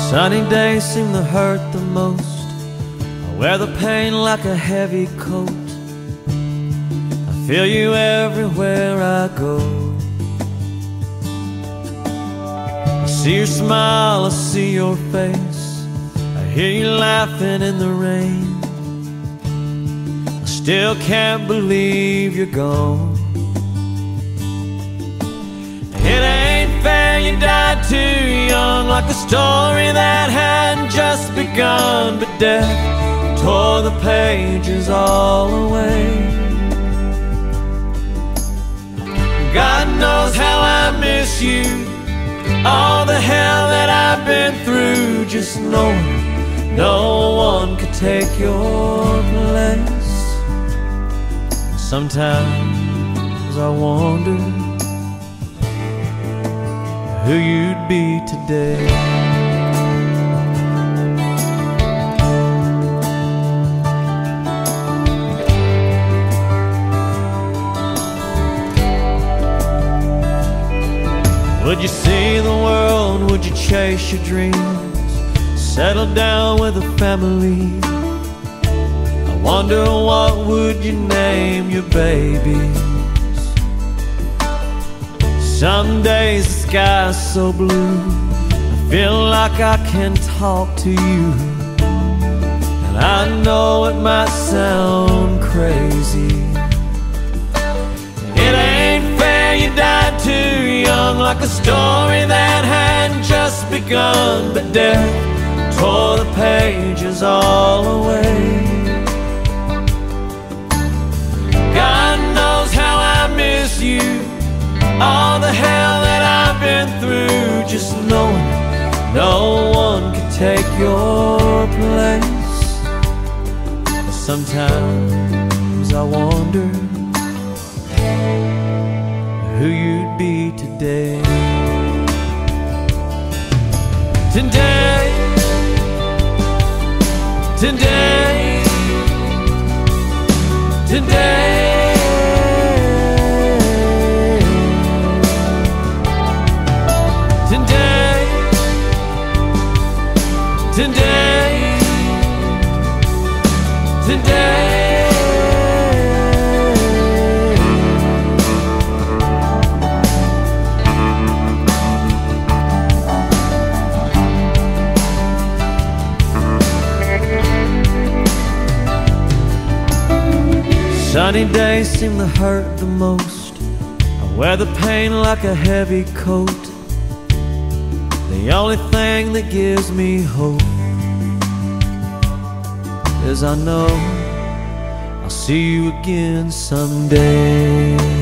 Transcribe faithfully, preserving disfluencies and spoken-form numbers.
Sunny days seem to hurt the most. I wear the pain like a heavy coat. I feel you everywhere I go. I see your smile, I see your face. I hear you laughing in the rain. I still can't believe you're gone. It ain't fair, you died too young, like a story that hadn't just begun. But death tore the pages all away. God knows how I miss you, all the hell that I've been through. Just knowing no one could take your place. Sometimes I wonder who you'd be today. Would you see the world? Would you chase your dreams? Settle down with a family? I wonder what would you name your babies? Some days the sky's so blue, I feel like I can talk to you. And I know it might sound crazy. It ain't fair, you died too young, like a story that hadn't just begun. But death tore the pages all away. God knows how I miss you, all the hell that I've been through. Just knowing no one could take your place. Sometimes I wonder who you'd be today. Today, today, today. Today, today. Sunny days seem to hurt the most. I wear the pain like a heavy coat. The only thing that gives me hope is I know I'll see you again someday.